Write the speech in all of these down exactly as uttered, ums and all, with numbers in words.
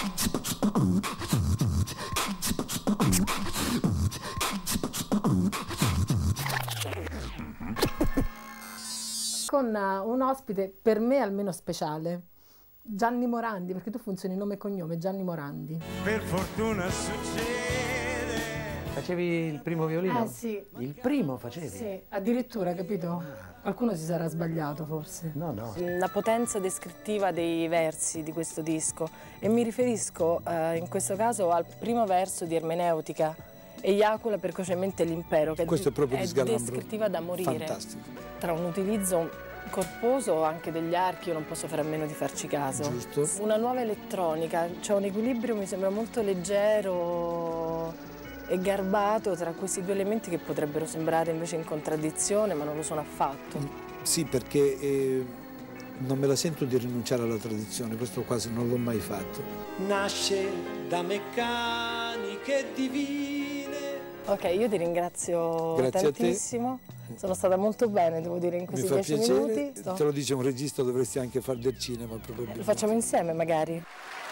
Con un ospite per me almeno speciale, Gianni Morandi, perché tu funzioni nome e cognome, Gianni Morandi. Per fortuna succede. Facevi il primo violino? Eh sì. Il primo facevi? Sì, addirittura, capito? Qualcuno si sarà sbagliato forse. No, no. La potenza descrittiva dei versi di questo disco, e mi riferisco eh, in questo caso al primo verso di Ermeneutica, eiacula precocemente l'impero, che questo è proprio è di Sgalambro. descrittiva da morire. Fantastico. Tra un utilizzo corposo anche degli archi, io non posso fare a meno di farci caso. Giusto. Una nuova elettronica, c'è un equilibrio, mi sembra molto leggero e garbato tra questi due elementi che potrebbero sembrare invece in contraddizione, ma non lo sono affatto. Sì, perché eh, non me la sento di rinunciare alla tradizione, questo quasi non l'ho mai fatto. Nasce da meccaniche divine. Ok, io ti ringrazio Grazie tantissimo. Sono stata molto bene, devo dire, in questi Mi fa dieci piacere, minuti. Sto... te lo dice un regista, dovresti anche fare del cinema probabilmente. Lo facciamo insieme magari.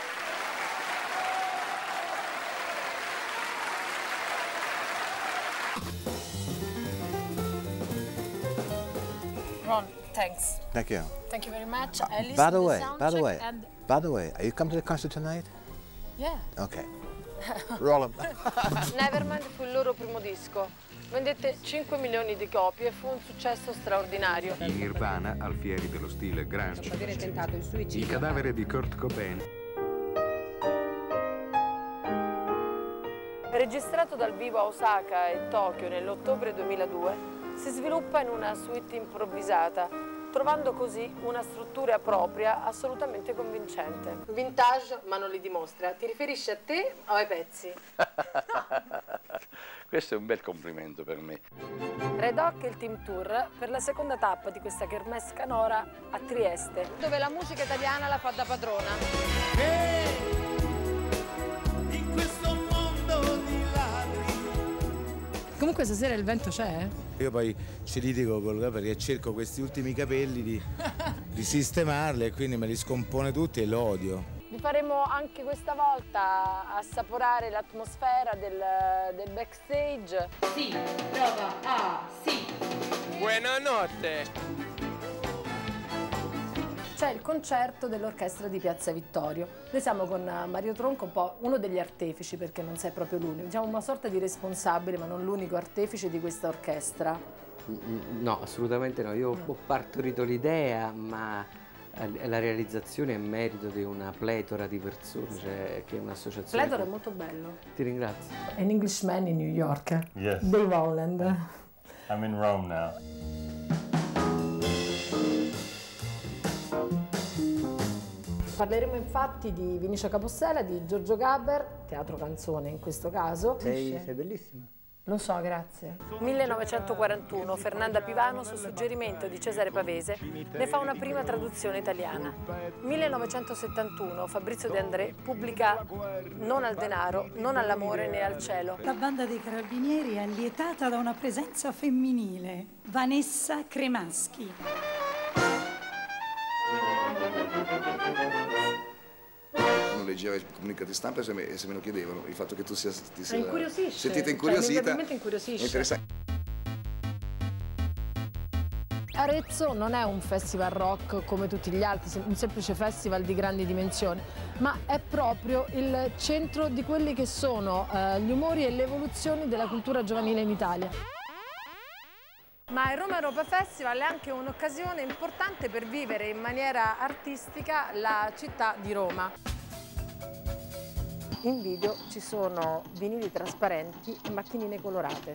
Ron, thanks. Thank you. Thank you very much. I listened By the to way, sound by the check way, and... by the way, are you coming to the concert tonight? Yeah. Okay. Roll 'em. Nevermind fu il loro primo disco. Vendette cinque milioni di copie e fu un successo straordinario. In Nirvana, alfieri dello stile grunge. Dopo aver tentato il suicidio. Il cadavere di Kurt Cobain. Registrato dal vivo a Osaka e Tokyo nell'ottobre duemiladue, si sviluppa in una suite improvvisata, trovando così una struttura propria assolutamente convincente. Vintage, ma non li dimostra. Ti riferisci a te o ai pezzi? Questo è un bel complimento per me. Red Hot e il Team Tour per la seconda tappa di questa kermesse canora a Trieste, dove la musica italiana la fa da padrona. Che in questo mondo di ladri. Comunque stasera il vento c'è? Io poi ci litigo con lui perché cerco questi ultimi capelli di, di sistemarli e quindi me li scompone tutti e lo odio. Vi faremo anche questa volta assaporare l'atmosfera del, del backstage. Sì, prova a sì. Buonanotte. C'è il concerto dell'orchestra di Piazza Vittorio. Noi siamo con Mario Tronco, un po' uno degli artefici, perché non sei proprio l'unico, diciamo una sorta di responsabile, ma non l'unico artefice di questa orchestra. No, assolutamente no. Io ho partorito l'idea, ma la realizzazione è merito di una pletora di persone, cioè, che è un'associazione. Pletora è molto bello. Ti ringrazio. An Englishman in New York. Yes. Dave Holland. I'm in Rome now. Parleremo infatti di Vinicio Capossela, di Giorgio Gaber, teatro canzone in questo caso. Sei, sei bellissima. Lo so, grazie. millenovecentoquarantuno, Fernanda Pivano, su suggerimento di Cesare Pavese, ne fa una prima traduzione italiana. millenovecentosettantuno, Fabrizio De André pubblica Non al denaro, non all'amore né al cielo. La banda dei Carabinieri è allietata da una presenza femminile, Vanessa Cremaschi. Non leggeva i comunicati stampa e se me, se me lo chiedevano, il fatto che tu sia, ti sia incuriosisce, sentita incuriosita, cioè, incuriosisce. è interessante. Arezzo non è un festival rock come tutti gli altri, un semplice festival di grandi dimensioni, ma è proprio il centro di quelli che sono eh, gli umori e le evoluzioni della cultura giovanile in Italia. Ma il Roma Europa Festival è anche un'occasione importante per vivere in maniera artistica la città di Roma. In video ci sono vinili trasparenti e macchinine colorate.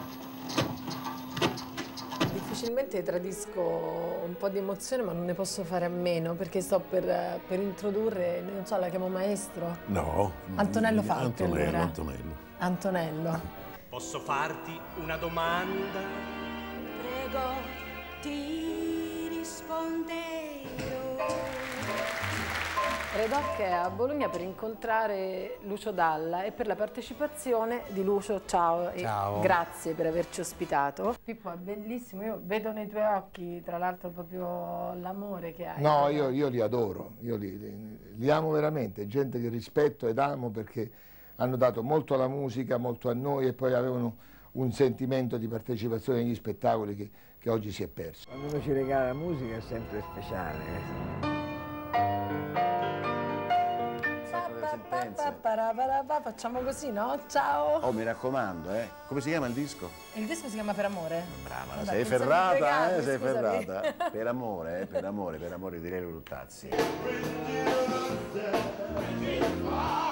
Difficilmente tradisco un po' di emozione, ma non ne posso fare a meno perché sto per, per introdurre, non so, la chiamo maestro? No. Antonello Falchi, Antonello, allora. Antonello. Antonello. Posso farti una domanda? Prego, ti risponderò. Redoc è a Bologna per incontrare Lucio Dalla e per la partecipazione di Lucio. Ciao, Ciao. E grazie per averci ospitato. Pippo, è bellissimo, io vedo nei tuoi occhi tra l'altro proprio l'amore che hai. No, io, io li adoro, io li, li, li amo veramente, gente che rispetto ed amo perché hanno dato molto alla musica, molto a noi e poi avevano un sentimento di partecipazione agli spettacoli che, che oggi si è perso. Quando uno ci regala la musica è sempre speciale. Eh? Facciamo così, no? Ciao! Oh, mi raccomando, eh. Come si chiama il disco? Il disco si chiama Per amore. Brava, Vabbè, sei pensavo ferrata, fregarmi, eh, sei scusami. ferrata. Per amore, eh, per amore, per amore di Lelio Luttazzi.